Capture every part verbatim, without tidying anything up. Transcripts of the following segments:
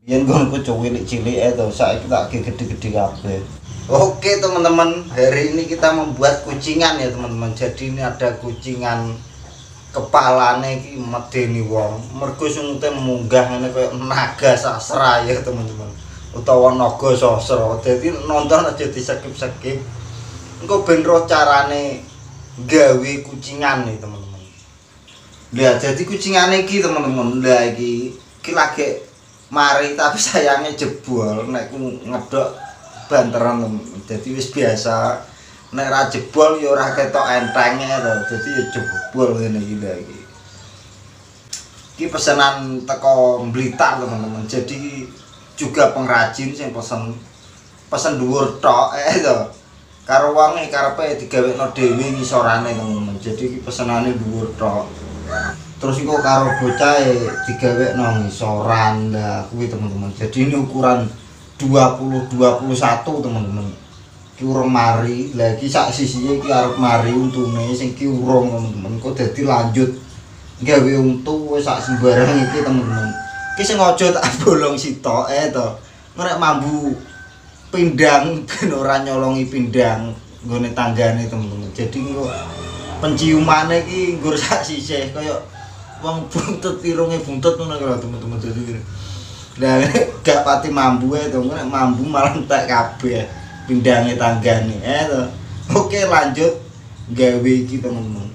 Yen nggonku cilik-cilik itu saiki tak gede-gede kabeh. Oke teman-teman, hari ini kita membuat kucingan ya teman-teman. Jadi ini ada kucingan kepalane iki medeni wong. Mergo sungute munggah ngene koyo naga sasra ya teman-teman. Utawa naga sasra. Jadi nonton aja di-skip-skip. Engko ben roh carane gawe kucingan nih teman-teman. Lah jadi kucingane iki teman-teman. Lah iki iki lagi mari tapi sayangnya jebol nek ku ngedok banteran jadi wis biasa nek ra jebol ya ora ketok entenge to dadi ya jebol ngene iki lha iki iki pesanan teko Blitar teman-teman jadi juga pengrajin sing pesen pesen dhuwur tok eh to karo wonge karepe digawekno dhewe ngisorane teman-teman jadi iki pesenane dhuwur tok terus iku karo bocahe digawekno ngisoran lah kuwi teman-teman jadi ini ukuran dua puluh dua puluh satu teman-teman. Ki urung mari, lagi sak sisihe iki arep mari untune sing ki urung teman-teman. Kok dadi lanjut gawe untu wis sak sembarang iki teman-teman. Ki sing aja tak bolong sitoke to. Nek mambu pindang ben ora nyolongi pindang nggone tanggane teman-teman. Jadi kok penciumane iki nggur sak sisih kaya wong buntut irunge buntut ngono lho teman-teman. Jadi nah, gak pati mambu ya tuh, mambu malah entek kabeh pindange tanggane eh tuh. Oke lanjut gawe iki temen-temen.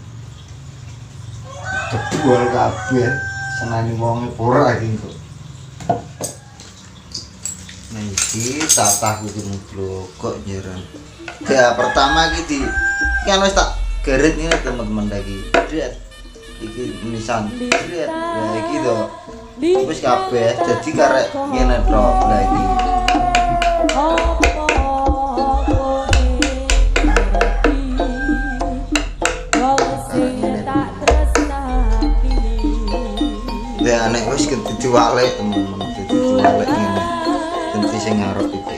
Jebol kabeh senane wonge ora iki kok. Nah iki tatah kudu blokok nyeran. Ya pertama iki di kan wis tak garet ini teman-teman lagi. Lihat iki nisan. Lihat nah iki tuh. Wis kabeh dadi karek ngene tok lha iki. Ya nek wis ganti diwalek teman-teman dadi diwalek ngene. Ganti sing ngarep iki.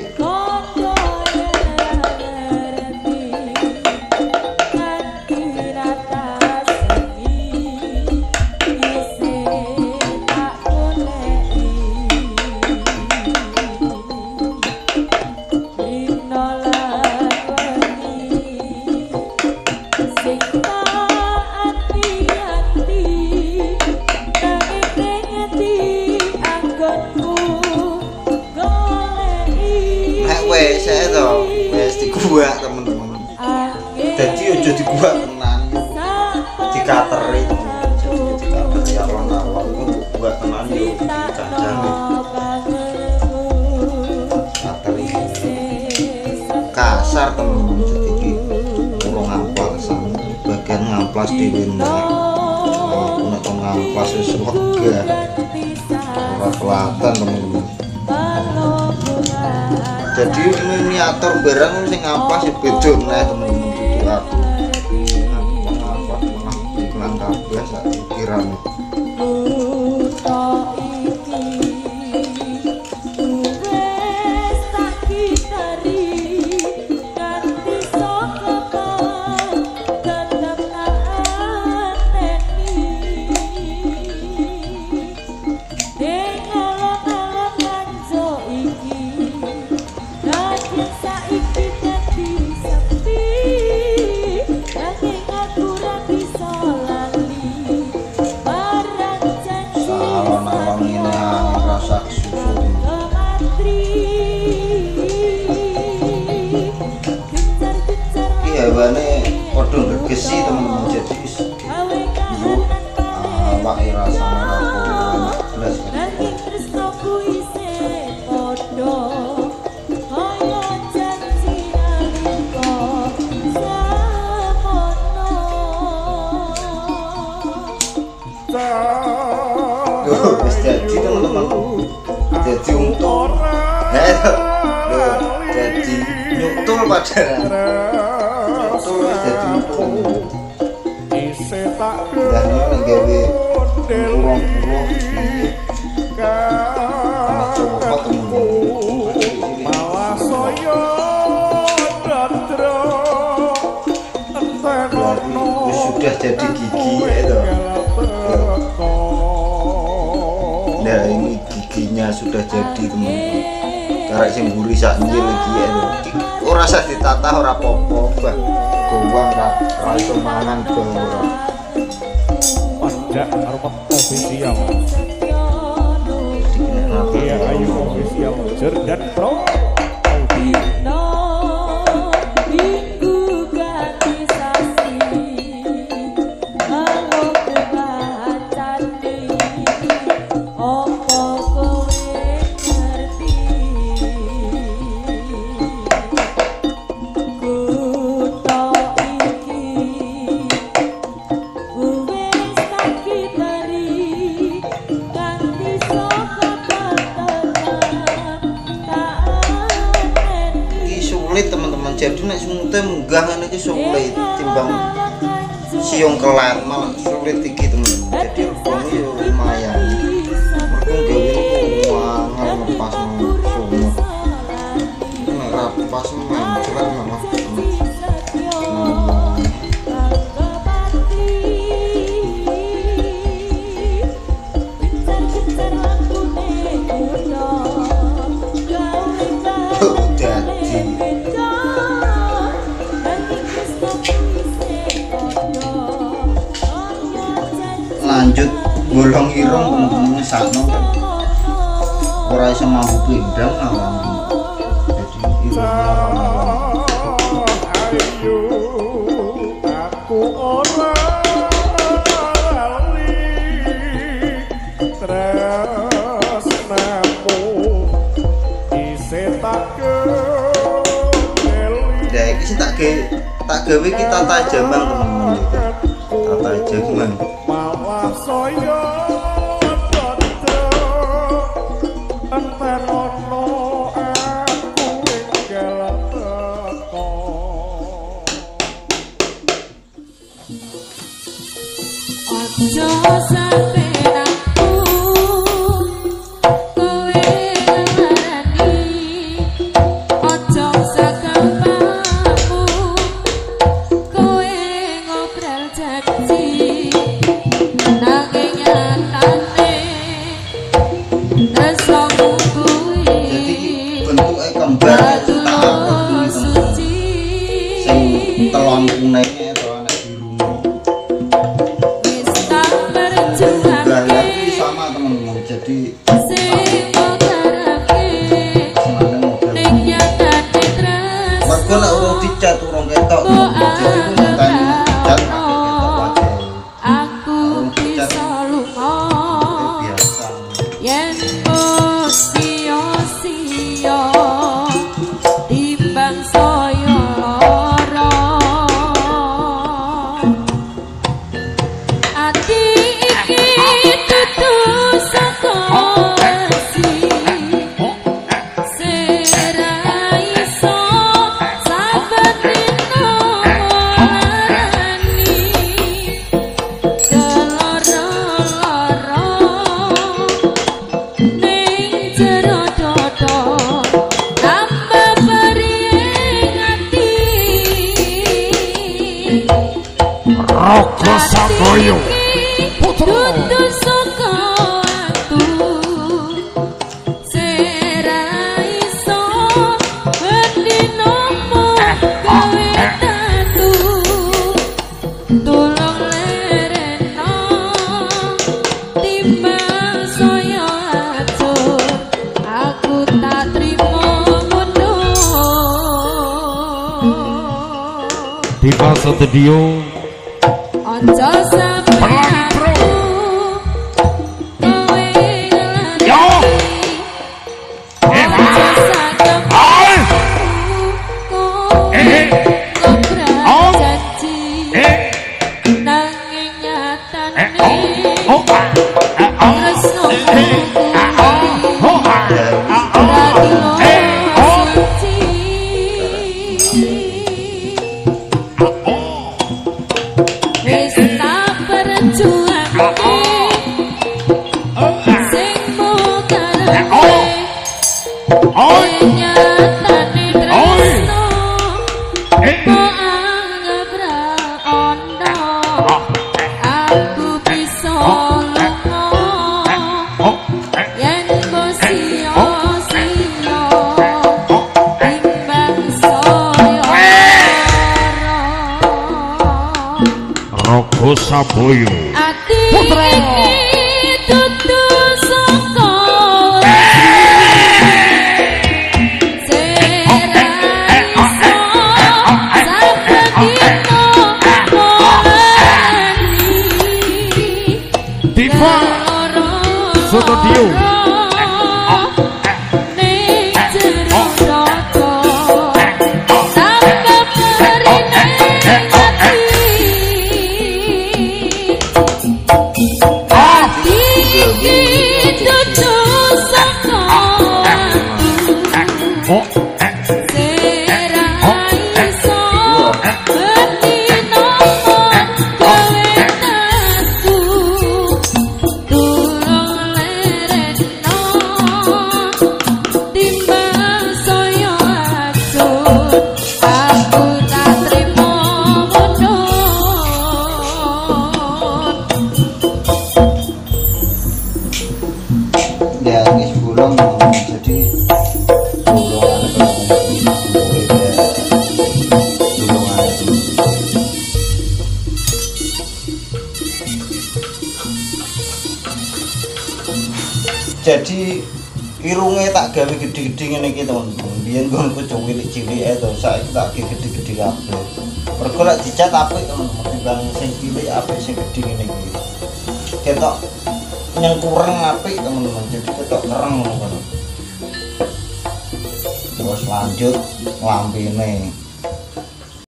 Wes itu wes dikuak teman-teman. Jadi ojo dikuak tenan. Dikateri. Dikateri alon-alon kuak tenan yo dicacah. Kateri. Kasar teman-teman jadi iki urung amplas. Bagian ngamplas dhewe nek. Aku nek ngamplas wis wegah. Ora kelihatan teman-teman. Jadi miniatur barang sing ngamplas ya beda nek temen-temen dudu aku. Ngamplas malah iklan kabeh sak kirane. Hewane padha gegesi teman-teman jadi wis awake rasane ora blas wis jadi teman-teman jadi untung jadi nyutul padahal jadi dan ini gawe urung-urung anak cowok temen malah soyo sudah jadi gigi itu. Nah ini giginya sudah jadi teman-teman. Karek sing mburi sak njil iki ya. Ora usah ditata ora apa-apa, Bang. Gowang ra ra iso mangan ora. Panjak arep official. Iya ayo official Jordan Pro. Teman-teman, jadi nek sunte munggah ngene iki sulit timbang siung kelat malah sulit iki teman-teman. Jadi regane yo lumayan. Mergo gawe niku wangal lepas sumur. Nek ra pas mencret malah. Lanjut bolong irung teman-teman sakno kan ora iso mampu pindang awam jadi irung aku ora lali tresnamu isih tak keli ya iki sing tak gawe tak gawe iki tata jaman teman-teman tata jaman soyo padha antenono aku enggal teko ojo sampe aku kowe ngarani ojo sagampamu kowe ngobrol janji kembar sing telon kuning atau anak biru lagi sama teman-teman jadi warga nak urung dicat urung ketok jadi bukan dicat aku bisa lupa biasa yen sio-sio timbang saya lara ati iki dudu saka si sera iso saben dina ngarani keloro-loro ning jero dodo tambah bering ati Roko Saboyo dudu saka atu sera iso bendino kowe tatu tulung lereno timbang saya atur aku tak trimo ngono Diva Studio ojo sampe aku kowe Yo ngelani ojo sagem Ai kowe ngobrol janji nanging nyatane Oh tresno Oh wis tak Surabaya. Ati iki dudu saka Diva Studio. Oh, ya ini sebelum jadi jadi irungnya tak gawe gede-gede ngene iki teman-teman. Biyen nggonku cilik-cilik to, saiki tak gawe gede-gede kabeh. Mergo lek dicat apik teman-teman, timbang sing cilik apik sing gede ngene iki. Ketok yang kurang apik teman-teman, jadi ketok kereng ngono kan. Terus lanjut lambene.